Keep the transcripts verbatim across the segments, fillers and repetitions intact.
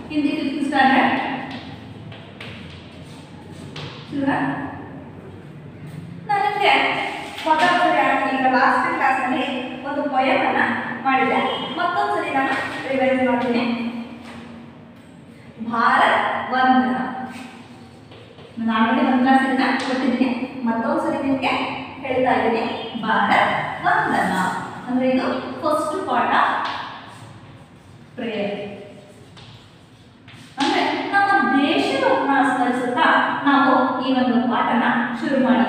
Hindi fifth standard ನನಗೆ ಮೊದಲ ಈಗ ಲಾಸ್ಟ್ ಕ್ಲಾಸ್ನಲ್ಲಿ ಒಂದು ಪೊಯಮನ್ನು ಮಾಡಿದ್ದೆ. ಮತ್ತೊಂದ್ಸರಿ ನಾನು ರಿವೈಸ್ ಮಾಡ್ತೀನಿ. ಭಾರತ್ ವಂದನ ನಾನು ಆಲ್ರೆಡಿ ಒಂದು ಕ್ಲಾಸಿಂದ ಕೊಟ್ಟಿದ್ದೀನಿ, ಮತ್ತೊಂದ್ಸರಿ ನಿಮಗೆ ಹೇಳ್ತಾ ಇದ್ದೀನಿ. ಭಾರತ್ ವಂದನ ಅಂದರೆ ಇದು ಫಸ್ಟ್ ಪಾಠ ಪ್ರೇಯರ್. ಅಂದ್ರೆ ನಮ್ಮ ದೇಶವನ್ನು ಸ್ಮರಿಸುತ್ತಾ ನಾವು ಈ ಒಂದು ಪಾಠನ ಶುರು ಮಾಡೋಣ.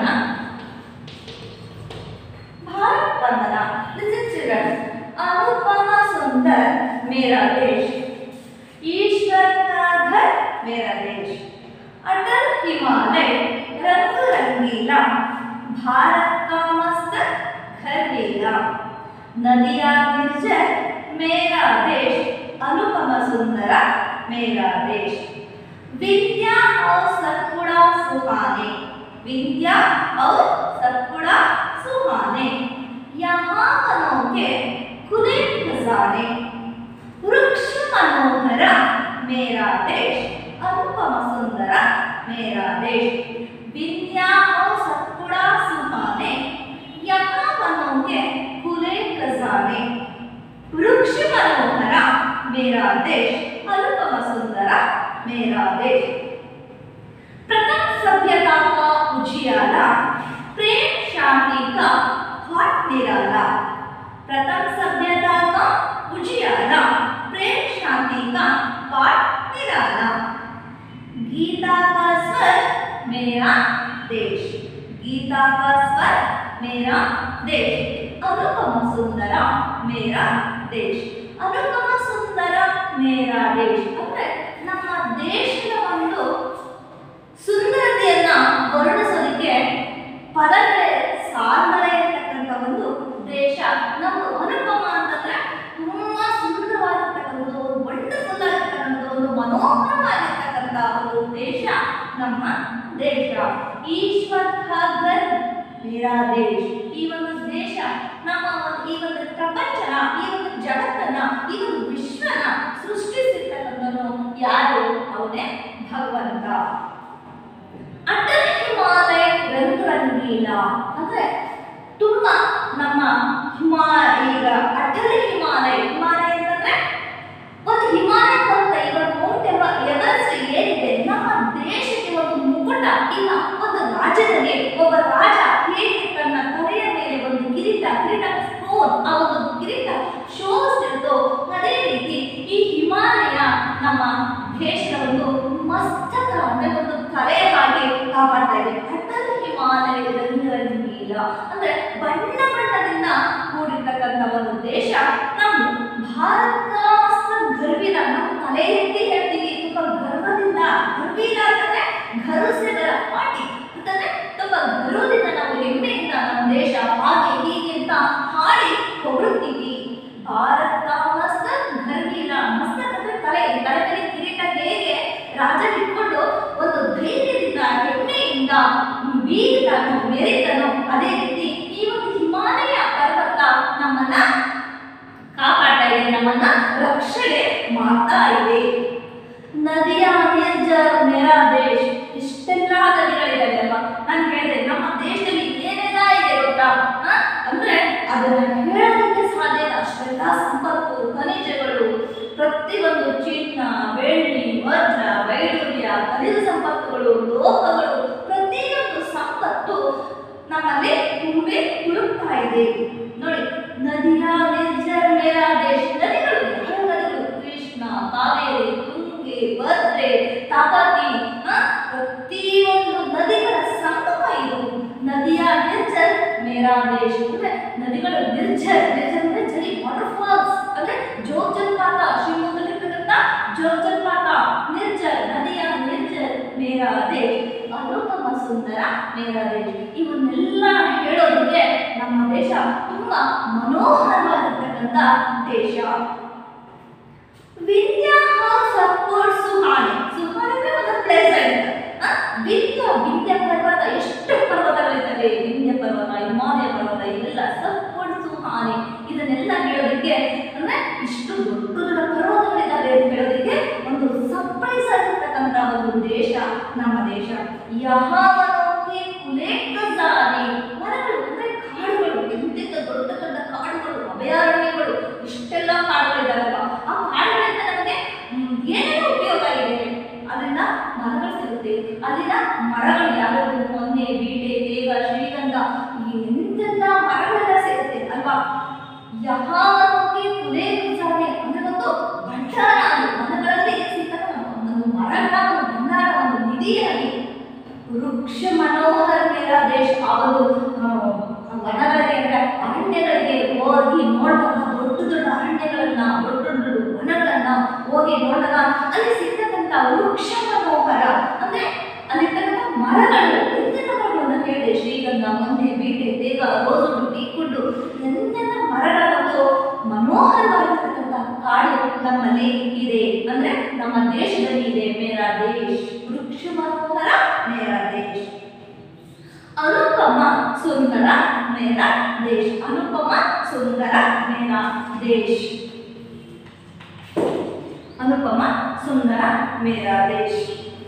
ಭಾರತ್ ವಂದನ. Listen children. ಅನುಪಮ ಸುಂದರ ಮೇರಾ ದೇಶ್, ईश्वर का घर मेरा देश, अटल हिमालय रंग रंगीला, भारत का मस्त घर मेरा, नदियाँ निर्जर मेरा देश, अनुपम सुंदर मेरा देश, विद्या और सद्गुणा सुहाने, विद्या और सद्गुणा सुहाने, यहाँ वनों के खुले खजाने, वृक्ष मनोहर मेरा देश, अनुपम सुंदर मेरा देश, विद्या और सद्गुणा सुहाने, यहाँ वनों के खुले खजाने, वृक्ष मनोहर मेरा देश, अनुपम सुंदर मेरा देश, प्रथम सभ्यता का उजियारा, प्रेम शांति का घाट निराला, प्रथम सभ्यता का उजियारा, प्रेम शांति का पाठ निराला, गीता का स्वर मेरा देश, गीता का स्वर मेरा देश, अनुपम सुंदर मेरा देश, अनुपम सुंदर मेरा देश. ಅಂದ್ರೆ ನಮ್ಮ ದೇಶದ ಒಂದು ಸುಂದರತೆಯನ್ನ ವರ್ಣಿಸೋದಕ್ಕೆ ಪದಗಳೇ ಸಾಲದೇ ಇರತಕ್ಕಂಥ ಒಂದು ದೇಶ ನಮ್ಮದು. ಅನುಪಮ ಅಂತಂದ್ರೆ ತುಂಬಾ ಸುಂದರವಾಗಿರ್ತಕ್ಕಂಥದ್ದು, ವಂಡರ್ಫುಲ್ ಆಗಿರ್ತಕ್ಕಂಥದ್ದು, ಒಂದು ಮನೋಹರವಾಗಿರ್ತಕ್ಕಂಥ ಒಂದು ದೇಶ ನಮ್ಮ ದೇಶ. ಈಶ್ವರ್ ಕಾ ಘರ್ ಮೇರಾ ದೇಶ್. ಈ ಒಂದು ದೇಶ ನಮ್ಮ ಈ ಒಂದು ಪ್ರಪಂಚನ, ಈ ಒಂದು ಜಗತ್ತನ್ನ, ಈ ಒಂದು ವಿಶ್ವನ ಸೃಷ್ಟಿಸಿರ್ತಕ್ಕಂಥವನು ಯಾರು? ಅವನೇ ಭಗವಂತ. ಅಟಲ್ ಹಿಮಾಲಯ ರಂಗ್ ರಂಗೀಲ ಅಂದ್ರೆ ತುಂಬಾ ನಮ್ಮ ಹಿಮಾಲಯ, ಈಗ ಅಟಲ್ ಹಿಮಾಲಯ, ಹಿಮಾಲಯ ಅಂತಂದ್ರೆ ಒಂದು ಹಿಮಾಲಯ ಅಂತ ಇವತ್ತು ಮೌಂಟ್ ಎವರೆಸ್ಟ್ ಏನಿದೆ, ನಮ್ಮ ದೇಶಕ್ಕೆ ಒಂದು ಮುಕುಟ. ಇಲ್ಲ ಒಂದು ರಾಜ್ಯದಲ್ಲಿ ಒಬ್ಬ ರಾಜ ಹೇಗೆ ತನ್ನ ತಲೆಯ ಮೇಲೆ ಒಂದು ಕಿರೀಟ ಕಿರೀಟ ಸ್ಟೋನ್ ಆ ಒಂದು ಕಿರೀಟ ಶೋಭಿಸ್ತಿರುತ್ತೋ ಅದೇ ರೀತಿ ಈ ಹಿಮಾಲಯ ನಮ್ಮ ದೇಶದ ಒಂದು ಮಸ್ತಕ ಅಂದ್ರೆ ಒಂದು ತಲೆಯ ಹಾಗೆ ಕಾಪಾಡ್ತಾ ಇದೆ. ಅಟಲ್ ಹಿಮಾಲಯ ರಂಗರಂಗೀಲ ಅಂದ್ರೆ ಬಣ್ಣ ಬಣ್ಣದಿಂದ ಕೂಡಿರ್ತಕ್ಕಂಥ ಒಂದು ದೇಶ ನಮ್ಮ ಭಾರತ. ಮಸ್ತ್ ಗರ್ವಿನ, ನಾವು ತಲೆ ಎತ್ತಿ ಹೇಳ್ತೀವಿ ತುಂಬಾ ಗರ್ವದಿಂದ. ಗರ್ವಿನ ಅಂತಂದ್ರೆ ಗರುಸೆಗಳ ಪಾಟಿ ಅಂತಂದ್ರೆ ತುಂಬಾ ಗರ್ವದಿಂದ ನಾವು ಹೆಮ್ಮೆಯಿಂದ ನಮ್ಮ ದೇಶ ಹಾಗೆ ಹೀಗೆ ಅಂತ ಹಾಡಿ ಹೊಗಳುತ್ತೀವಿ. ಭಾರತ ಮಸ್ತ್ ಗರ್ವಿನ. ಮಸ್ತ್ ಅಂದ್ರೆ ತಲೆ, ತಲೆ ಮೇಲೆ ಕಿರೀಟ ಹೇಗೆ ರಾಜ ಇಟ್ಕೊಂಡು ಒಂದು ಧೈರ್ಯದಿಂದ ಹೆಮ್ಮೆಯಿಂದ ಬೀಗಿತಾನೋ ಮೆರಿತಾನೋ ಅದೇ ರೀತಿ ಈ ಒಂದು ಹಿಮಾಲಯ ಪರ್ವತ ನಮ್ಮನ್ನ ಕಾಪಾಡ್ತಾ ಇದೆ, ನಮ್ಮನ್ನ ರಕ್ಷಣೆ ಮಾಡ್ತಾ ಇದೆ. ನದಿಯ ನಿರ್ಜರ್ ಮೇರಾ ದೇಶ್. ಇಷ್ಟೆಲ್ಲ ನದಿಗಳಿದ್ದಾವೆ ಅಲ್ವಾ? ನಾನು ಹೇಳಿದೆ ನಮ್ಮ ದೇಶದಲ್ಲಿ ಏನೆಲ್ಲ ಇದೆ ಗೊತ್ತಾ? ಅಂದ್ರೆ ಅದನ್ನ ಹೇಳೋದಕ್ಕೆ ಸಾಧ್ಯ ಇಲ್ಲ. ಅಷ್ಟೆಲ್ಲ ಸಂಪತ್ತು, ಖನಿಜಗಳು, ಪ್ರತಿಯೊಂದು ಚಿನ್ನ, ಬೆಳ್ಳಿ, ವಜ್ರ, ವೈಡೂರ್ಯ, ಖನಿಜ ಸಂಪತ್ತುಗಳು, ಲೋಹಗಳು, ಪ್ರತಿಯೊಂದು ಸಂಪತ್ತು ನಮ್ಮಲ್ಲಿ ತುಂಬಿ ತುಳುಕ್ತಾ ಇದೆ. ನೋಡಿ, ನದಿಯ ನಿರ್ಜರ್ ಮೇರಾ ದೇಶ್. ನದಿಗಳು ಯಾವ ನದಿಗಳು? ಕೃಷ್ಣ, ಕಾವೇರಿ, ತುಂಗೆ, ಭದ್ರೆ, ತಾಪತಿ, ಪ್ರತಿಯೊಂದು ನದಿಗಳ ಸಂಗಮ ಇದು. ನದಿಯ ನಿರ್ಜರ್ ಮೇರಾ ದೇಶ್ ಅಂದ್ರೆ ನದಿಗಳು ನಿರ್ಜರ್. ನಿರ್ಜರ್ ಅಂದ್ರೆ ಜರಿ, ವಾಟರ್ಫಾಲ್ಸ್ ಅಂದ್ರೆ ಜೋಗ ಜಲಪಾತ, ಶಿವಮೊಗ್ಗದಲ್ಲಿರ್ತಕ್ಕಂಥ ಜೋಗ ಜಲಪಾತ. ನಿರ್ಜರ್, ನದಿಯ ನಿರ್ಜರ್ ಮೇರಾ ದೇಶ್, ಅನುಪಮ ಸುಂದರ ಮೇರಾ ದೇಶ್. ಇವನ್ನೆಲ್ಲ ಹೇಳೋದಕ್ಕೆ ನಮ್ಮ ದೇಶ ತುಂಬಾ ಮನೋಹರವಾಗಿರ್ತಕ್ಕಂಥ ದೇಶ. ವಿದ್ಯಾ ಸದ್ಗುಣ ಸುಹಾನೆ. ಸುಹಾನೆ ಅಂದ್ರೆ ಒಂದು ಪ್ಲೇಸೆಂಟ್. ವಿದ್ಯಾ, ವಿದ್ಯಾ ಪರ್ವತ, ಎಷ್ಟು ಪರ್ವತಗಳಿದ್ದಾವೆ, ವಿಂಧ್ಯ ಪರ್ವತ, ಹಿಮಾಲಯ ಪರ್ವತ, ಇವೆಲ್ಲ ಸದ್ಗುಣ ಸುಹಾನೆ. ಇದನ್ನೆಲ್ಲ ಹೇಳೋದಕ್ಕೆ ಅಂದ್ರೆ ಇಷ್ಟು ದೊಡ್ಡ ದೊಡ್ಡ ಪರ್ವತಗಳಿದ್ದಾವೆ ಅಂತ ಹೇಳೋದಕ್ಕೆ ಒಂದು ಯಹಾವನೋಕೆ ಕುಲೆ ಖಜಾನೆ, ಮರಗಳು ಅಂದ್ರೆ ಕಾಡುಗಳು, ಎಂತೆಂಥ ದೊಡ್ಡ ದೊಡ್ಡ ಕಾಡುಗಳು, ಅಭಯಾರಣ್ಯಗಳು, ಇಷ್ಟೆಲ್ಲ ಕಾಡುಗಳಿದಾವಲ್ವಾ, ಆ ಕಾಡುಗಳಿಂದ ನಮಗೆ ಏನೇನು ಉಪಯೋಗ ಇದೆ, ಅದರಿಂದ ಮರಗಳು ಸಿಗುತ್ತೆ. ಅಲ್ಲಿನ ಮರಗಳು ಯಾವ್ಯಾವ, ಮೊನ್ನೆ, ಬೀಟೆ, ತೇಗ, ಶ್ರೀಗಂಧ, ಎಂತೆಂಥ ಮರಗಳೆಲ್ಲ ಸಿಗುತ್ತೆ ಅಲ್ವಾ. ಯಹಾವನೋಕೆ ಕುಲೆ ಖಜಾನೆ ಅಂದ್ರೆ ಒಂದು ಭಂಡಾರ, ಅದು ಮರಗಳಲ್ಲಿ ಸಿಗ್ತಕ್ಕ ಒಂದು ಮರಗಳ ಒಂದು ಭಂಡಾರ, ಒಂದು ನಿಧಿಯಾಗಿ. ವೃಕ್ಷ ಮನೋಹರ ಮೇರ ದೇಶ, ಆ ಒಂದು ವನಗಳಿಗೆ ಅಂದ್ರೆ ಅರಣ್ಯಗಳಿಗೆ ಹೋಗಿ ನೋಡಿದಾಗ, ದೊಡ್ಡ ದೊಡ್ಡ ಅರಣ್ಯಗಳನ್ನ, ದೊಡ್ಡ ದೊಡ್ಡ ವನಗಳನ್ನ ಹೋಗಿ ನೋಡಿದಾಗ ಅಲ್ಲಿ ಸಿಗ್ತಕ್ಕಂಥ ವೃಕ್ಷ ಮನೋಹರ ಅಂದ್ರೆ ಅಲ್ಲಿರ್ತಕ್ಕಂಥ ಮರಗಳು, ಎಂತೆಂಥ ಮರಗಳು ಅಂತ ಹೇಳಿದೆ, ಶ್ರೀಗಂಧ, ಮೊನ್ನೆ, ಬೀಟೆ, ತೇಗ, ರೋಸು, ಟೀಕುಂಡು, ಎಂತೆಂಥ ಮರಗಳ ಒಂದು ಮನೋಹರವಾಗಿರ್ತಕ್ಕಂಥ ಕಾಡು ನಮ್ಮಲ್ಲಿ ಇದೆ, ಅಂದ್ರೆ ನಮ್ಮ ದೇಶದಲ್ಲಿ ಇದೆ. ಮೇರಾ ದೇಶ್, ವೃಕ್ಷ ಮನೋಹರ ಮೇರಾ ದೇಶ್. ಅನುಪಮ ಸುಂದರ ಮೇರಾ ದೇಶ್, ಅನುಪಮ ಸುಂದರ ಮೇರಾ ದೇಶ್, ಅನುಪಮ ಸುಂದರ ಮೇರಾ ದೇಶ್.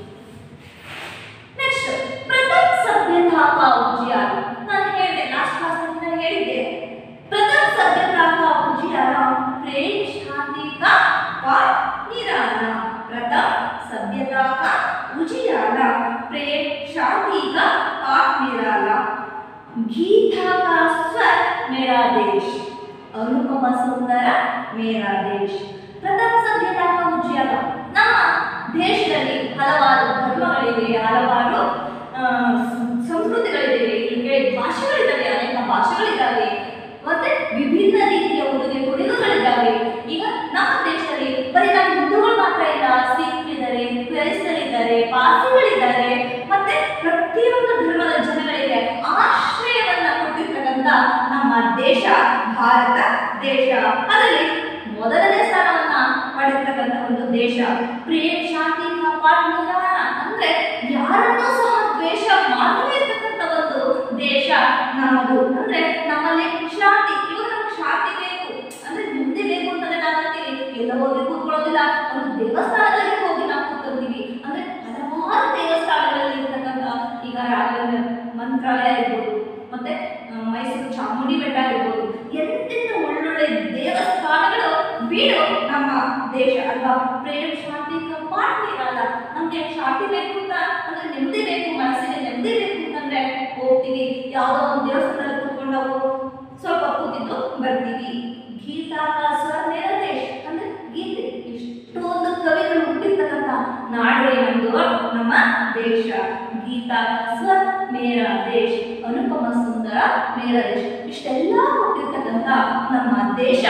ನೆಕ್ಸ್ಟ್, ಪ್ರಥಮ ಸಭ್ಯತಾ ಕಾ ಉಜಿಯಾರ. ನಾನು ಹೇಳಿದೆ ಲಾಸ್ಟ್ ಕ್ಲಾಸ್ ನಾನು ಹೇಳಿದ್ದೆ, ಪ್ರಥಮ ಸಭ್ಯತಾ ಕಾ ಉಜಿಯಾರ ಪ್ರೇಮ ಶಾಂತಿ ಕಾ ಪಾಠ ನಿರಾಲ. प्रथम सभ्यता का उजियारा, प्रेम शांति का पाठ निराला. गीता का स्वर मेरा देश, अनुपम सुंदर मेरा देश. प्रथम सभ्यता का उजियारा, ನಮ್ಮ ದೇಶದಲ್ಲಿ ಹಲವಾರು ಧರ್ಮಗಳಿವೆ, ಹಲವಾರು ಸಂಸ್ಕೃತಿಗಳಿವೆ, ಇಲ್ಲಿ ಭಾಷೆಗಳಿದ್ದಾವೆ, ಅನೇಕ ಭಾಷೆಗಳಿದ್ದಾವೆ, ಮತ್ತೆ ವಿಭಿನ್ನ ರೀತಿಯ ಉಡುಗೆ ತೊಡುಗೆಗಳಿದ್ದಾವೆ. ಈಗ ನಮ್ಮ ದೇಶದಲ್ಲಿ ಬರೀ ನಾವು ಹಿಂದೂಗಳು ಮಾತ್ರ ಇಲ್ಲ, ಸಿಖ್ಗಳಿದ್ದಾರೆ, ಕ್ರೈಸ್ತರಿದ್ದಾರೆ, ಪಾರ್ಸಿಗಳಿದ್ದಾರೆ, ಮತ್ತೆ ಪ್ರತಿಯೊಂದು ಧರ್ಮದ ಜನಗಳಿಗೆ ಆಶ್ರಯವನ್ನ ಕೊಟ್ಟಿರ್ತಕ್ಕಂಥ ನಮ್ಮ ದೇಶ ಭಾರತ ದೇಶ. ಅದರಲ್ಲಿ ಮೊದಲನೇ ಸ್ಥಾನವನ್ನ ಪಡೆದಿರ್ತಕ್ಕಂಥ ಒಂದು ದೇಶ. ಪ್ರೇಮ ಶಾಂತಿ ಕಾಪಾಡ ನಿರಾಲ ಅಂದ್ರೆ ಯಾರನ್ನೂ ಸಹ ದ್ವೇಷ ಮಾಡದೇ ಇರ್ತಕ್ಕಂಥ ಒಂದು ದೇಶ ನಮ್ಮದು. ಅಂದ್ರೆ ನಮ್ಮಲ್ಲಿ ಶಾಂತಿ, ಇವಾಗ ನಮ್ಗೆ ಶಾಂತಿ ಬೇಕು ಅಂದ್ರೆ ನೆಮ್ಮದಿ ಬೇಕು ಅಂತಂದ್ರೆ ನಾವಂತೀವಿ, ಎಲ್ಲ ಹೋಗಿ ಕೂತ್ಕೊಳ್ಳೋದಿಲ್ಲ, ಒಂದು ದೇವಸ್ಥಾನಗಳಿಗೆ ಹೋಗಿ ನಾವು ಕೂತ್ಕೊಳ್ತೀವಿ. ಅಂದ್ರೆ ಹಲವಾರು ದೇವಸ್ಥಾನಗಳಲ್ಲಿ ಇರ್ತಕ್ಕಂಥ, ಈಗ ರಾಘವೇಂದ್ರ ಮಂತ್ರಾಲಯ ಇರ್ಬೋದು, ಮತ್ತೆ ಮೈಸೂರು ಚಾಮುಂಡಿ ಬೆಟ್ಟ ಇರ್ಬೋದು, ಎಂತೆಂಥ ಒಳ್ಳೊಳ್ಳೆ ದೇವಸ್ಥಾನಗಳು ಬೀಡು ನಮ್ಮ ದೇಶ ಅಲ್ವಾ. ಪ್ರೇಮ ಶಾಂತಿ ಕಾಪಾಡ ನಿರಾಲ, ನಮ್ಗೆ ಶಾಂತಿ ಬೇಕು ಅಂತ ಅಂದ್ರೆ ನೆಮ್ಮದಿ ಬೇಕು, ಮನಸ್ಸಿಗೆ ನೆಮ್ಮದಿ ಬೇಕು ಅಂತಂದ್ರೆ ಹೋಗ್ತೀವಿ, ಯಾವುದೋ ಒಂದು ದೇವಸ್ಥಾನದಲ್ಲಿ ಕೂತ್ಕೊಂಡು ನಾವು ಸ್ವಲ್ಪ ಕೂತಿದ್ದು ಬರ್ತೀವಿ. ಗೀತಾ ಕಾ ಸ್ವರ ಮೇರಾ ದೇಶ್ ಅಂದ್ರೆ ಗೀತೆ, ಎಷ್ಟೊಂದು ಕವಿಗಳು ಹುಟ್ಟಿರ್ತಕ್ಕಂಥ ನಾಡೇ ನಮ್ದು ನಮ್ಮ ದೇಶ. ಗೀತಾ ಕಾ ಸ್ವರ ಮೇರಾ ದೇಶ್, ಅನುಪಮ ಸುಂದರ ಮೇರಾ ದೇಶ್, ಇಷ್ಟೆಲ್ಲ ಹುಟ್ಟಿರ್ತಕ್ಕಂಥ ನಮ್ಮ ದೇಶ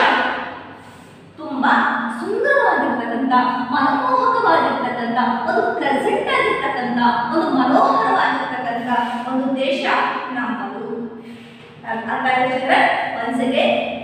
ತುಂಬಾ ಸುಂದರವಾಗಿರ್ತಕ್ಕಂಥ, ಮನಮೋಹಕವಾಗಿರ್ತಕ್ಕಂಥ, ಒಂದು ಪ್ರೆಸೆಂಟ್ ಆಗಿರ್ತಕ್ಕಂಥ, ಒಂದು ಮನೋಹರವಾಗಿರ್ತಕ್ಕಂಥ ಒಂದು ದೇಶ ನಮ್ಮದು. ಅರ್ಥ ಆಗಿದೆ? ಒಂದ್ಸಗೆ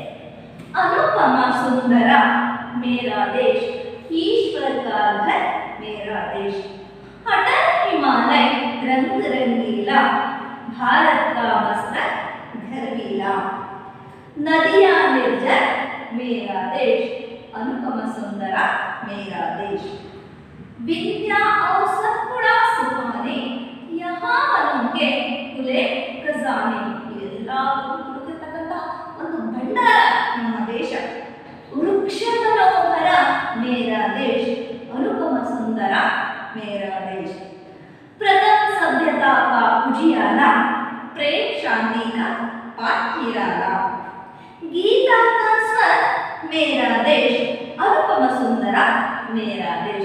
अनुपमा सुंदर मेरा देश, ईश्वर का घर मेरा देश. अटल हिमालय रंग रंगीला, भारत का मस्तक गर्वीला. नदियां निर्जर मेरा देश, अनुपम सुंदर मेरा देश. विद्या और सद्गुण सुहाने, यहाँ वनों के खुले खजाने. ಇದೆಲ್ಲ ಹುಡುಕಿರ್ತಕ್ಕಂಥ ಒಂದು ಭಂಡಾರ ನಮ್ಮ ದೇಶ. ವೃಕ್ಷ ಮನೋಹರ ಮೇರಾ ದೇಶ್, ಅನುಪಮ ಸುಂದರ ಮೇರಾ ದೇಶ್. प्रथम सभ्यता का उजियारा, प्रेम शांति का पाठ निराला. गीता का स्वर मेरा देश, अनुपम सुंदर मेरा देश.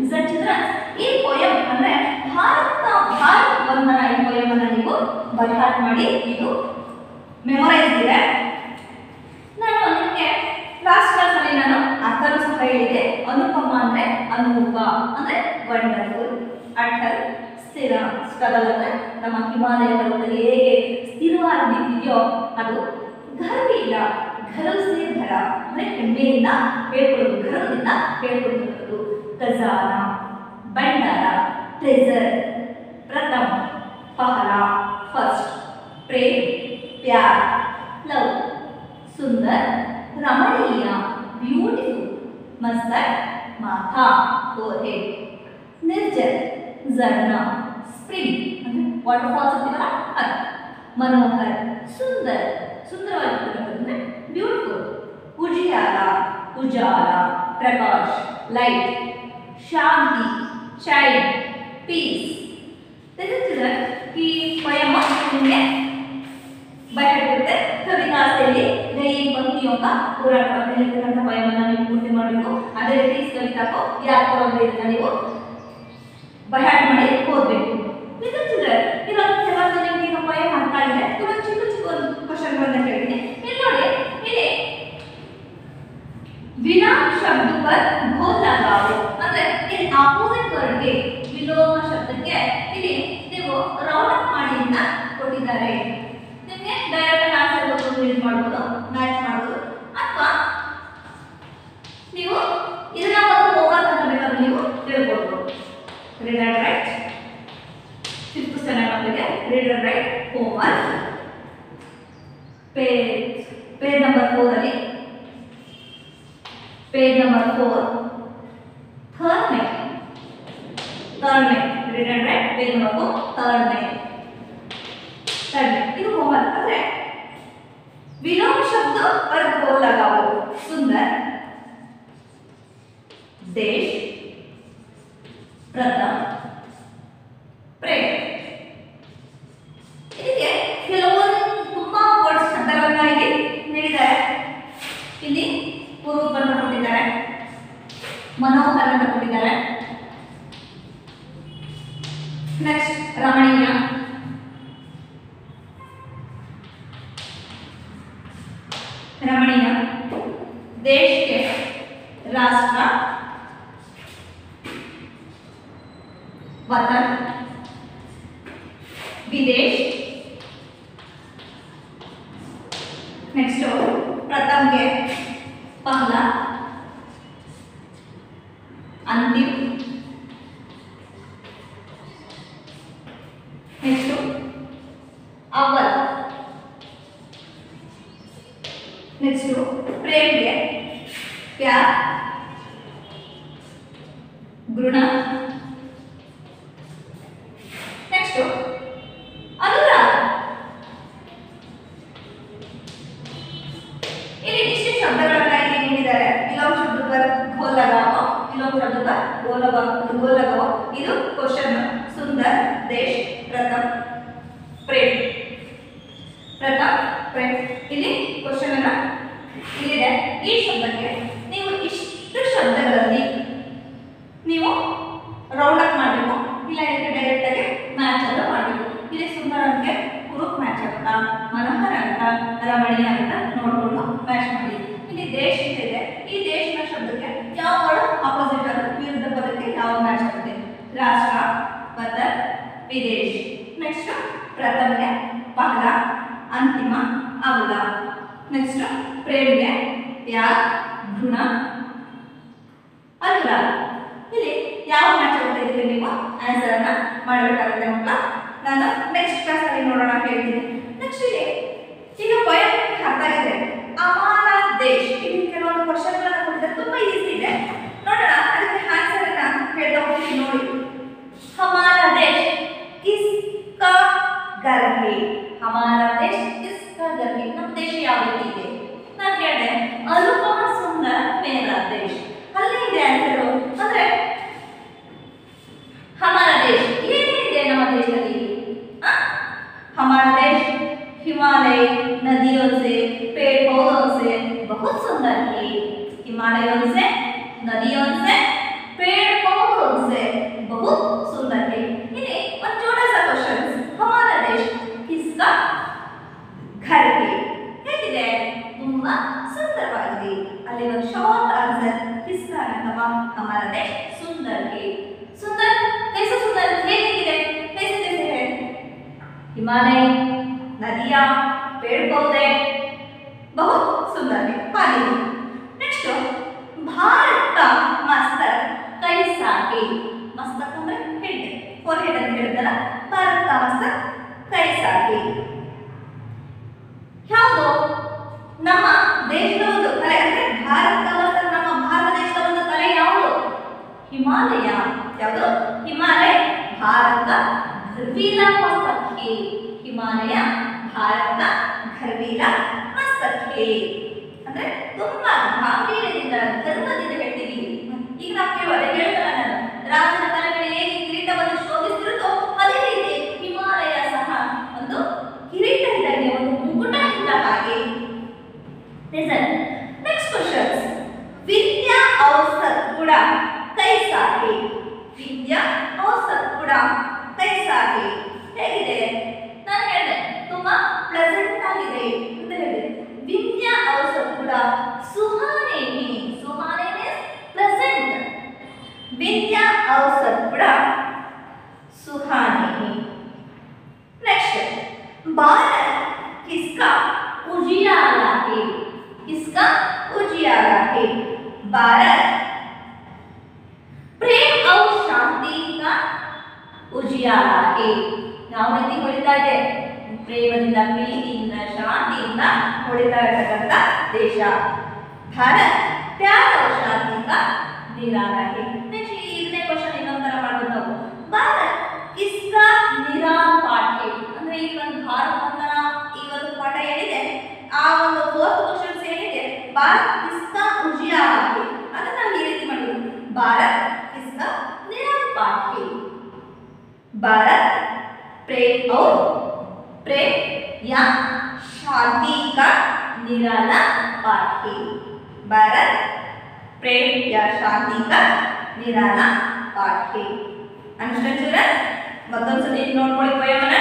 ಈ ಪೋಯಂ ಅಂದ್ರೆ ಭಾರತ ಭಾರತ ವಂದನ, ಈ ಪೋಯಂ ಅನ್ನ ನೀವು ಬೈ ಹಾರ್ಟ್ ಮಾಡಿ, ಇದು ಮೆಮೊರೈಸ್ ಇದೆ. ನಾನು ನಿಮಗೆ ಲಾಸ್ಟ್ ಕ್ಲಾಸ್ ಅಲ್ಲಿ ನಾನು ಅರ್ಥನೂ ಸಹ ಹೇಳಿದೆ. ಅನುಪಮ ಅಂದ್ರೆ ಅನುರೂಪ ಅಂದ್ರೆ ವಂಡರ್ಫುಲ್, ಅಟಲ್ ಸ್ಥಿರ, ಸ್ಟ್ರಗಲ್ ಅಂದ್ರೆ ನಮ್ಮ ಹಿಮಾಲಯ ಪರ್ವತದಲ್ಲಿ ಹೇಗೆ ಸ್ಥಿರವಾಗಿ ನಿಂತಿದೆಯೋ ಅದು. ಗರ್ವಿಲ್ಲ, ಗರ್ವ್ ಸೇ ಭರ ಅಂದ್ರೆ ಹೆಮ್ಮೆಯಿಂದ ಹೇಳ್ಕೊಳ್ಳೋದು, ಗರ್ವದಿಂದ ಹೇಳ್ಕೊಳ್ತಕ್ಕಂಥದ್ದು. ಖಜಾನ ಭಂಡಾರ, ಟ್ರೆಜರ್ ಪ್ರಥಮ, ಪಹಲ ಫಸ್ಟ್, ಪ್ರೇಮ್ ಪ್ಯಾರ್ ಲವ್, ಸುಂದರ್ ರಮಣೀಯ ಬ್ಯೂಟಿಫುಲ್, ಮಸ್ತಕ್ ಮಾಥಾ ಫೋರ್ಹೆಡ್, ನಿರ್ಜರ್ ಝರ್ನಾ ಸ್ಪ್ರಿಂಗ್, ವಾಟರ್ ಫಾಲ್ಸ್ ಅಂತೀವಲ್ಲ ಅದು. ಮನೋಹರ್, ಸುಂದರ್, ಸುಂದರವಾಗಿರ್ತಕ್ಕಂಥದ್ದು ಬ್ಯೂಟಿಫುಲ್. ಉಜಿಯಾಲ, ಉಜಾಲ, ಪ್ರಕಾಶ್, ಲೈಟ್, ಶಾಂತಿ, ಶೈನ್, ಪೀಸ್. ಈ ಪಯಮ ನಿಮಗೆ ಬಯಸಿರುತ್ತೆ ಕವಿತಾಸೆಯಲ್ಲಿ ಈ ಪಂಕ್ತಿಯೊಂದ ಹೋರಾಟವಾಗಿರ್ತಕ್ಕಂಥ ಪಯಮನ್ನ ನೀವು ಪೂರ್ತಿ ಮಾಡಬೇಕು. ಅದೇ ರೀತಿ ಕವಿತಾಕೋ ಯಾಕೋ ಅಂದ್ರೆ ಇದನ್ನ ನೀವು ಬಯಾಟ್ ಮಾಡಿ ಓದಬೇಕು. ಇದೊಂದು ಕೆಲವೊಂದು ನಿಮಗೆ ಈಗ ಪಯಮ ಅರ್ಥ ಆಗಿದೆ. ಕೆಲವೊಂದು ಚಿಕ್ಕ ಚಿಕ್ಕ ಒಂದು ಕ್ವಶನ್ಗಳನ್ನ ಕೇಳ್ತೀನಿ. ಇಲ್ಲಿ ನೋಡಿ, ಇಲ್ಲಿ ವಿರಾಮ್ ಶಬ್ದ ಪರ್ ಘೋಲ್ ಲಗಾओ ಅಂದ್ರೆ ಇಲ್ಲಿ ಆಪೋಸಿಟ್ ವರ್ಡ್ಗೆ ವಿಲೋಮ ಶಬ್ದಕ್ಕೆ ಇಲ್ಲಿ ನೀವು ರೌಂಡ್ ಅಪ್ ಮಾಡಿ ಅಂತ ಕೊಟ್ಟಿದ್ದಾರೆ. ನಿಮಗೆ ಡೈರೆಕ್ಟ್ ಆನ್ಸರ್ ಗೊತ್ತು ಯೂಸ್ ಮಾಡಬಹುದು, ಮ್ಯಾಚ್ ಮಾಡಬಹುದು, ಅಥವಾ ನೀವು ಇದನ್ನ ಒಂದು ಹೋಮ್ವರ್ಕ್ ಅಂತ ಬೇಕಾದ್ರೆ ನೀವು ತಿಳ್ಕೊಳ್ಬಹುದು. Read and write fifth standard ಮಕ್ಕಳಿಗೆ read and write homework page page number four ಅಲ್ಲಿ पेज नंबर फोर थर्ड में थर्ड में read and write page number four third में थर्ड में ಇದು ಹೋಮ್ವರ್ಕ್ ಅಂದ್ರೆ ವಿಲೋಮ ಶಬ್ದ पर घोल लगाओ. सुंदर, देश, प्रथम, प्रेम. ಇದಕ್ಕೆ ಕೆಲವೊಂದು ತುಂಬಾ ವರ್ಡ್ಸ್ ಶಬ್ದಗಳನ್ನ ಇಲ್ಲಿ ನೀಡಿದ್ದಾರೆ. ಇಲ್ಲಿ ಕುರೂಪ್ ಅಂತ ಕೊಟ್ಟಿದ್ದಾರೆ, ಮನೋಹರ್ ಅಂತ ಕೊಟ್ಟಿದ್ದಾರೆ, ನೆಕ್ಸ್ಟ್ ರಮಣೀಯ, ರಮಣೀಯ, ದೇಶಕ್ಕೆ, ರಾಷ್ಟ್ರ, ವತನ್, ವಿದೇಶ, ನೆಕ್ಸ್ಟ್ ಪ್ರಥಮ್ಗೆ पहला, अंतिम, नेक्स्ट अव्वल, नेक्स्ट प्रेम के प्यार, घृण, नेक्स्ट अनुराग. ಇಲ್ಲಿ ಇಷ್ಟು ಶಬ್ದಗಳನ್ನ ಇಲ್ಲಿ ನೀಡಿದ್ದಾರೆ. ವಿಲೋಮ ಶಬ್ದ पर घोल लगाओ, विलोम शब्द पर घोल लगाओ, घोल लगाओ. ಇದು ಕ್ವೆಶ್ಚನ್. ಸುಂದರ್, ದೇಶ್, ಪ್ರಥಮ್, ಪ್ರೇಮ್. ಪ್ರಥಮ್, ಪ್ರೇಮ್. ಇಲ್ಲಿ ಕ್ವೆಶ್ಚನ್ ಅನ್ನ ಇಲ್ಲಿದೆ. ಈ ಶಬ್ದಕ್ಕೆ ನೀವು ಇಷ್ಟು ಶಬ್ದಗಳಲ್ಲಿ ನೀವು ರೌಂಡ್ ಅಪ್ ಮಾಡಬೇಕು, ಇಲ್ಲ ಇದಕ್ಕೆ ಡೈರೆಕ್ಟ್ ಆಗಿ ಮ್ಯಾಚ್ ಅನ್ನು ಮಾಡಬೇಕು. ಇಲ್ಲಿ ಸುಂದರ್ ಅಂದ್ರೆ ಕುರುಪ್ ಮ್ಯಾಚ್ ಆಗುತ್ತಾ, ಮನೋಹರ ಅಂತ, ರಮಣೀಯ ಅಂತ ನೋಡ್ಕೊಂಡು ಮ್ಯಾಚ್ ಮಾಡಿ. ಇಲ್ಲಿ ದೇಶ ಇದೆ, ಈ ದೇಶದ ಶಬ್ದಕ್ಕೆ ಯಾವ ವರ್ಡ್ ಆಪೋಸಿಟ್ ಅದು ವಿರುದ್ಧ ಪದಕ್ಕೆ ಯಾವ ಮ್ಯಾಚ್ ಆಗುತ್ತೆ. ರಾಷ್ಟ್ರ, ವತನ್, ವಿದೇಶ. ನೆಕ್ಸ್ಟ್ ಪ್ರಥಮ್ಗೆ ಪಹಲ, ಅಂತಿಮ, ಅವಲ. ನೆಕ್ಸ್ಟ್ ಪ್ರೇಮ್ಗೆ ಪ್ಯಾರ್, घृण, अनुराग. ಇಲ್ಲಿ ಯಾವ ಮ್ಯಾಚ್ ಆಗುತ್ತೆ ಇದಕ್ಕೆ ನೀವು ಆನ್ಸರ್ ಅನ್ನ ಮಾಡಬೇಕಾಗುತ್ತೆ ಮಕ್ಕಳ. ನಾನು ನೆಕ್ಸ್ಟ್ ಕ್ಲಾಸ್ ಅಲ್ಲಿ ನೋಡೋಣ ಹೇಳ್ತೀನಿ. ನೆಕ್ಸ್ಟ್ ಇದೆ ಈಗ ಪೊಯಮ್ ಅರ್ಥ ಆಗಿದೆ. ಅಮಾನ ದೇಶ್, ಇಲ್ಲಿ ಕೆಲವೊಂದು ಕ್ವಶನ್ಗಳನ್ನ ಕೊಟ್ಟಿದ್ದಾರೆ, ತುಂಬಾ ಈಸಿ ಇದೆ. ನೋಡೋಣ ಅದಕ್ಕೆ ಆನ್ಸರ್ ಅನ್ನ ಹೇಳ್ತಾ ಹೋಗ್ತೀನಿ ನೋಡಿ. ಹಮಾರ ದೇಶ್ ಕಿಸ್ಕಾ ಘರ್ ಹೈ, ಹಮಾರ ದೇಶ್ ಕಿಸ್ಕಾ ಘರ್ ಹೈ. ನಮ್ಮ ದೇಶ ಯಾವ ರೀತಿ ಇದೆ ನಾನು ಹೇಳಿದೆ, ಅನುಪಮ ಸುಂದರ ಮೇರಾ ದೇಶ್. ಅಲ್ಲಿ ಇದೆ ಆನ್ಸರ್. ಅಂದ್ರೆ ಹಮಾರ ದೇಶ್ ಏನೇನಿದೆ ನಮ್ಮ ದೇಶದಲ್ಲಿ? हमारा देश हिमालय नदियों से, पेड़ पौधों से बहुत सुंदर है. हिमालयों से, नदियों से, पेड़ पौधों से बहुत सुंदर है. इन्हें एक छोटा सा क्वेश्चन, हमारा देश किसका घर है? ಹೇಗಿದೆ? ತುಂಬಾ ಸುಂದರವಾಗಿದೆ. ಅಲ್ಲಿ ಒಂದು ಶಾರ್ಟ್ ಆನ್ಸರ್ किसका ಅಥವಾ हमारा देश सुंदर है. सुंदर कैसे सुंदर ಹೇಗಿದೆ? कैसे कैसे है? हिमालय, नदियां, पेड़ पौधे बहुत सुंदर है, पानी. नेक्स्ट भारत का मस्तक कैसा है? मस्तक ಅಂದ್ರೆ ಹೆಡ್, ಫೋರ್ ಹೆಡ್ ಅಂತ ಹೇಳ್ತಾರಲ್ಲ, ಭಾರತ का मस्तक कैसा है? ಯಾವುದು ನಮ್ಮ ದೇಶದ ಒಂದು ತಲೆ ಅಂದ್ರೆ ಭಾರತ का मस्तक, ನಮ್ಮ ಭಾರತ ದೇಶದ ಒಂದು ತಲೆ ಯಾವುದು? ಹಿಮಾಲಯ. ಯಾವುದು? ಹಿಮಾಲಯ ಭಾರತ ಗರ್ವಿಲಾ ಮಸ್ತಕ್. ಮಸ್ತಕ್ಕೆ. ಹಿಮಾಲಯ ಭಾರತ ಗರ್ವೀರ ಮಸ್ತಕ್ಕೆ ಅಂದ್ರೆ ತುಂಬಾ ಗಾಂಭೀರ್ಯದಿಂದ ಗರ್ವದಿಂದ ಹೇಳ್ತೀವಿ. ಈಗ ನಾವು ಕೇಳುವ ಹೇಳ್ತಾರ ನಾನು ರಾಜನ ತಲೆಗಳ ಹೇಗೆ ಕಿರೀಟವನ್ನು ಶೋಭಿಸಿರುತ್ತೋ ಅದೇ ರೀತಿ ಹಿಮಾಲಯ ಸಹ ಒಂದು ಕಿರೀಟ ಇದ್ದಂಗೆ, ಒಂದು ಮುಕುಟ ಇದ್ದ ಹಾಗೆ. Next questions. ವಿದ್ಯಾ और सतगुण कैसा है? ವಿದ್ಯಾ और सतगुण कैसा है? ಹೇಗಿದೆ? ನಾನು ಹೇಳಿದೆ ತುಂಬಾ ಪ್ಲೆಸೆಂಟ್ ಆಗಿದೆ ಅಂತ ಹೇಳಿದೆ. ವಿದ್ಯಾ और सतगुण सुहाने हैं. सुहाने means pleasant. विद्या और सतगुण सुहाने हैं. नेक्स्ट, भारत किसका उजियारा है? किसका उजियारा है? भारत प्रेम और शांति का उजियारा है. ಯಾವ ರೀತಿ ಹೊಳಿತಾ ಇದೆ? ಪ್ರೇಮದಿಂದ, ಪ್ರೀತಿಯಿಂದ, ಶಾಂತಿಯಿಂದ ಹೊಳಿತಾ ಇರತಕ್ಕಂಥ ದೇಶ ಭಾರತ. ಪ್ಯಾರ और शांति का निराला है. ನೆಕ್ಸ್ಟ್ ಇದನ್ನೇ ಕ್ವಶನ್ ಇನ್ನೊಂದು ತರ ಮಾಡ್ಬೋದು ನಾವು. ಭಾರತ ಕಿಸ್ಕಾ ನಿರಾಲ ಪಾಠ है ಅಂದ್ರೆ ಈ ಒಂದು ಭಾರತ ಬಂಧನ ಈ ಒಂದು ಪಾಠ ಏನಿದೆ ಆ ಒಂದು ಫೋರ್ತ್ ಕ್ವಶನ್ಸ್ ಏನಿದೆ ಭಾರತ ಕಿಸ್ಕಾ ಉಜಿಯಾರಾ है ಅದನ್ನ ನಾವು ಈ ರೀತಿ ಮಾಡ್ಬೋದು. ಭಾರತ ಕಿಸ್ಕಾ ನಿರಾಲ ಪಾಠ है. भारत प्रेम और प्रेम या शांति का निराला पाठ है. भारत प्रेम या शांति का निराला पाठ है. Understand children? मತ್ತೊಂದು ಸತಿ ನೋಡ್ಕೊಳ್ಳಿ ಪೋಯಮನ.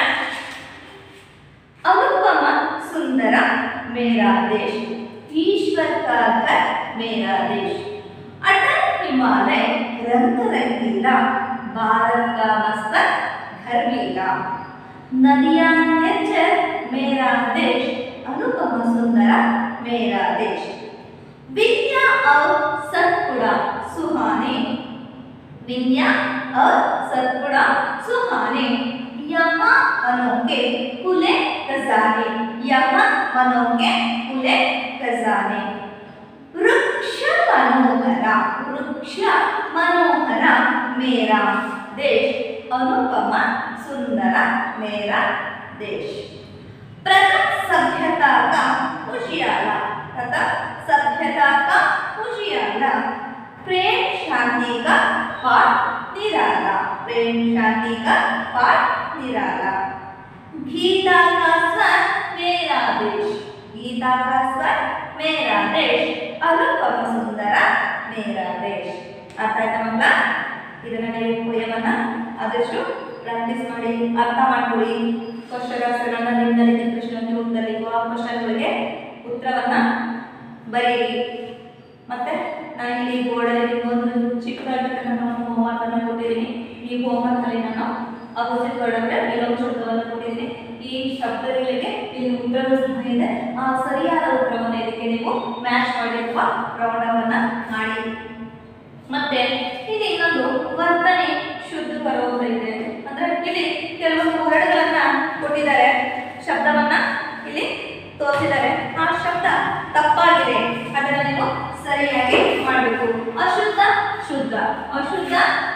अनुपम सुंदर मेरा देश, ईश्वर का घर मेरा देश, अटल हिमालय रंग रंगीला, भारत का मस्तक गर्वीला, नदियां निर्जर मेरा देश, अनुपम सुंदर मेरा देश, विद्या और सतगुण सुहाने, विद्या और सतगुण सुहाने, यहाँ मनों के खुले खजाने, यहाँ मनों के खुले खजाने, वृक्ष मनोहर, वृक्ष मनोहर मेरा देश, अनुपम सुंदर मेरा देश, प्रथम सभ्यता का उजियारा, प्रथम सभ्यता का उजियारा, प्रेम शांति का पाठ निराला, प्रेम शांति का पाठ निराला, गीता का स्वर मेरा देश, गीता का स्वर मेरा देश, अनुपम सुंदर मेरा देश. ಅರ್ಥ ಆಯ್ತಾ ಮಕ್ಕಳ? ಇದನ್ನ ನೀವು ಪೋಯಮನ್ನ ಆದಷ್ಟು ಪ್ರಾಕ್ಟೀಸ್ ಮಾಡಿ ಅರ್ಥ ಮಾಡ್ಕೊಳ್ಳಿ. ಕ್ವಶನ್ಗಳನ್ನ ನಿಮ್ಮಲ್ಲಿ ಪ್ರಶ್ನೆ ರೂಪದಲ್ಲಿ ಆ ಕ್ವಶನ್ಗಳಿಗೆ ಉತ್ತರವನ್ನ ಬರೆಯಿರಿ. ಮತ್ತೆ ನಾನು ಇಲ್ಲಿ ಬೋರ್ಡಲ್ಲಿ ಒಂದು ಚಿಕ್ಕದಾಗಿರ್ತಕ್ಕಂಥ ಒಂದು ಹೋಮ್ವರ್ಕ್ ಅನ್ನು ಕೊಟ್ಟಿದ್ದೀನಿ. ಈ ಹೋಮ್ವರ್ಕ್ ಅಲ್ಲಿ ನಾನು ಅಪೋಸಿಟ್ ವರ್ಡ್ ಅಂದ್ರೆ ವಿಲೋಮ ಶಬ್ದವನ್ನು ಕೊಟ್ಟಿದ್ದೀನಿ. ಈ ಶಬ್ದಗಳಿಗೆ ಇಲ್ಲಿ ಉತ್ತರವೂ ಸಹ ಇದೆ. ಆ ಸರಿಯಾದ ಉತ್ತರವನ್ನು ಇದಕ್ಕೆ ನೀವು ಮ್ಯಾಚ್ ಮಾಡಿ ಅಥವಾ ರೌಂಡ್ ಅನ್ನ ಮಾಡಿ. ಮತ್ತೆ ಇಲ್ಲಿ ಇನ್ನೊಂದು ವರ್ತನೆ ಶುದ್ಧ ಬರೋದು ಇದೆ. ಅಂದ್ರೆ ಇಲ್ಲಿ ಕೆಲವೊಂದು ವರ್ಡ್ಗಳನ್ನ ಕೊಟ್ಟಿದ್ದಾರೆ, ಶಬ್ದವನ್ನ ಇಲ್ಲಿ ತೋರಿಸಿದ್ದಾರೆ. ಆ ಶಬ್ದ ತಪ್ಪಾಗಿದೆ, ಅದನ್ನ ನೀವು ಸರಿಯಾಗಿ ಮಾಡಬೇಕು. ಅಶುದ್ಧ ಶುದ್ಧ, ಅಶುದ್ಧ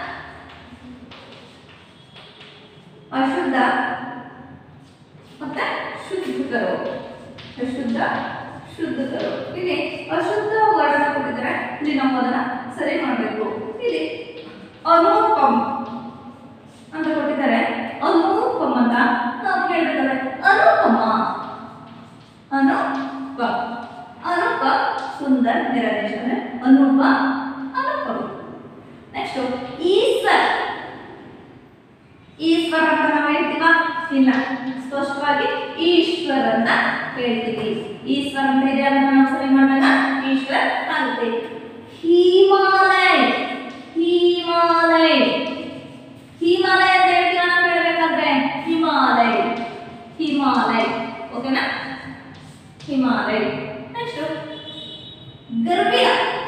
ಅಶುದ್ಧ ಮತ್ತೆ ಶುದ್ಧಕರು, ಅಶುದ್ಧ ಶುದ್ಧಕರು. ಇಲ್ಲಿ ಅಶುದ್ಧ ವರ್ಣ ಕೊಟ್ಟಿದ್ದಾರೆ, ಇಲ್ಲಿ ನಾವು ಅದನ್ನ ಸರಿ ಮಾಡಬೇಕು. ಇಲ್ಲಿ ಅನುಪಮ್ ಅಂತ ಕೊಟ್ಟಿದ್ದಾರೆ, ಅನುಪಮ್ ಅಂತ ನಾವು ಹೇಳ್ಬೇಕಾದ್ರೆ ಅನುಪಮ, ಅನುಪ ಅನುಪ ಸುಂದರ ನಿರದೇಶ ಅಂದ್ರೆ ಅನುಪ ಅನುಪಮ. ನೆಕ್ಸ್ಟ್ ಈಶ್ವರ್, ಈಶ್ವರ ಅಂತ ನಾವು ಹೇಳ್ತೀವ? ಇಲ್ಲ, ಸ್ಪಷ್ಟವಾಗಿ ಈಶ್ವರ ಅಂತ ಹೇಳ್ತೀವಿ. ಈಶ್ವರ ಅಂತ ಇದೆ, ಅದನ್ನ ನಾವು ಸರಿ ಮಾಡಿದಾಗ ಈಶ್ವರ್ ಆಗುತ್ತೆ. ಹಿಮಾಲಯ, ಹಿಮಾಲಯ ಹಿಮಾಲಯ ಅಂತ ಹೇಳ್ತೀವಿ ನಾವು ಹೇಳಬೇಕಾದ್ರೆ ಹಿಮಾಲಯ, ಹಿಮಾಲಯ. ಓಕೆನಾ? ಹಿಮಾಲಯ. ನೆಕ್ಸ್ಟ್ ಗರ್ವಿಲ,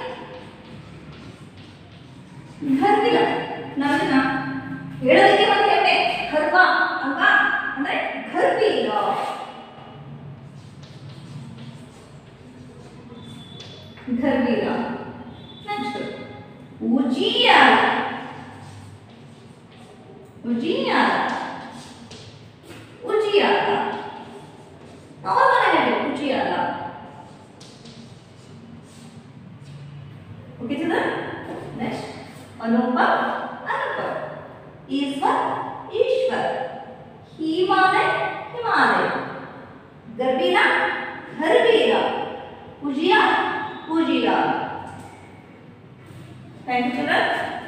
ಗರ್ವಿಲ ನಾವನ್ನ ಹೇಳೋದಕ್ಕೆ ಮತ್ತೆ ಹೆಮ್ಮೆ, ಗರ್ವ ಅಂತ ಅಂದ್ರೆ ಗರ್ವಿಲ. ಗರ್ವಿಲ. ನೆಕ್ಸ್ಟ್ ಉಜಿಯಾರ, ಉಜಿಯಾರ अनुपम अनुपम, ईश्वर ईश्वर, हिमालय हिमालय, गर्वीरा घरवीरा, पूजिया पूजिया। Thank you children.